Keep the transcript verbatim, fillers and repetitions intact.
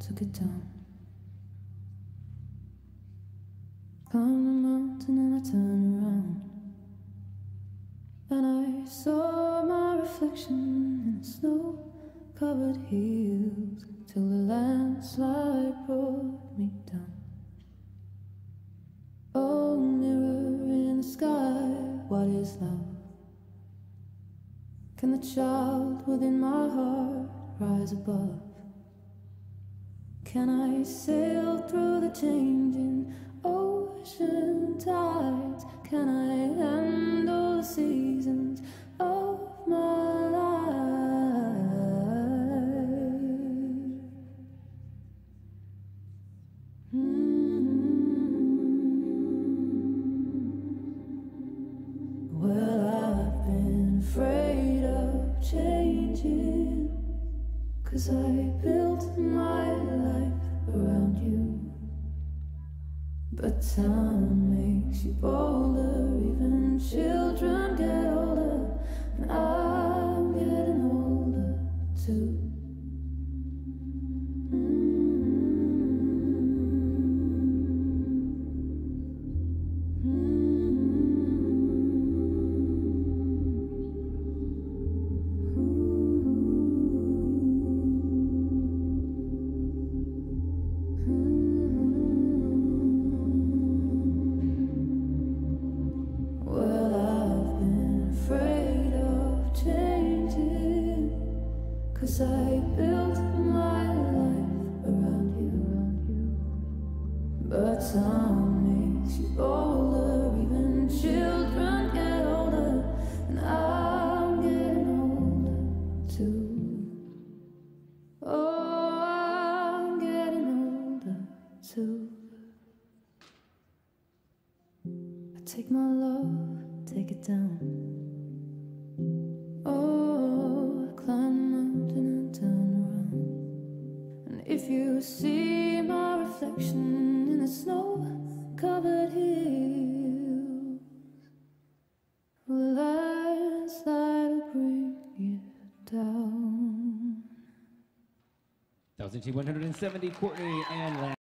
took it down. Climbed the mountain and I turned around, and I saw my reflection in the snow-covered hills, till the landslide brought me down. Oh, mirror in the sky, what is love? Can the child within my heart rise above? Can I sail through the changing ocean tides? Can I handle the seasons of my life? Mm-hmm. Well, I've been afraid of changing, 'cause I built my life around you. But time makes you bolder, even children get older, and I'm getting older too. Cause I built my life around you, but time makes you older, even children get older, and I'm getting older too. Oh, I'm getting older too. I take my love, take it down. Oh, I climb the mountain and turn around, and if you see my reflection in the snow-covered hills, the landslide will bring you down. one thousand two hundred seventy, Courtney and Land.